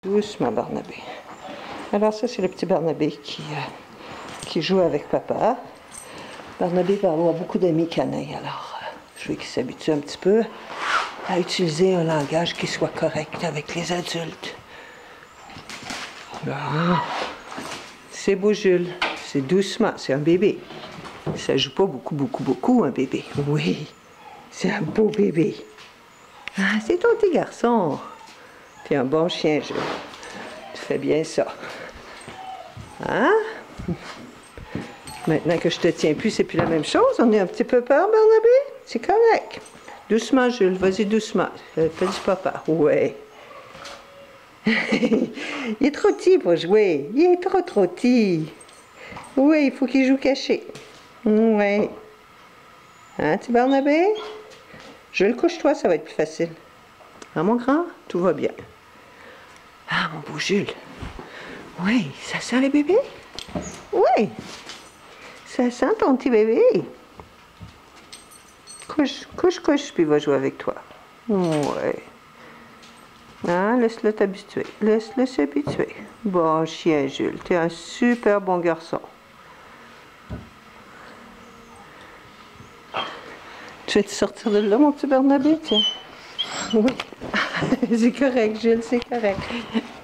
Doucement, Barnabé. Alors ça, c'est le petit Barnabé qui joue avec papa. Barnabé va avoir beaucoup d'amis canins, alors je veux qu'il s'habitue un petit peu à utiliser un langage qui soit correct avec les adultes. Bon. C'est beau, Jules. C'est doucement, c'est un bébé. Ça joue pas beaucoup, un bébé. Oui, c'est un beau bébé. Ah, c'est ton petit garçon. T'es un bon chien, Jules. Tu fais bien ça. Hein? Maintenant que je te tiens plus, c'est plus la même chose. On est un petit peu peur, Barnabé? C'est correct. Doucement, Jules. Vas-y doucement. Fais du papa. Ouais. Il est trop petit pour jouer. Il est trop petit. Oui, il faut qu'il joue caché. Oui. Hein, petit Barnabé? Je le couche-toi, ça va être plus facile. Hein, mon grand? Tout va bien. Ah, mon beau Jules. Oui, ça sent les bébés? Oui. Ça sent ton petit bébé. Couche, puis il va jouer avec toi. Ouais. Hein, laisse-le t'habituer. Laisse-le s'habituer. Bon chien, Jules. T'es un super bon garçon. Tu vas te sortir de là, mon petit Barnabé, tiens. Oui. C'est correct, Jules, c'est correct.